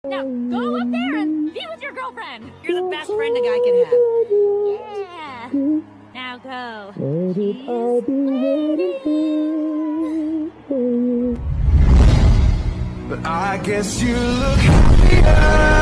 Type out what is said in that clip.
Now go up there and be with your girlfriend. You're the best friend a guy can have. Yeah. Now go. But I guess you look happier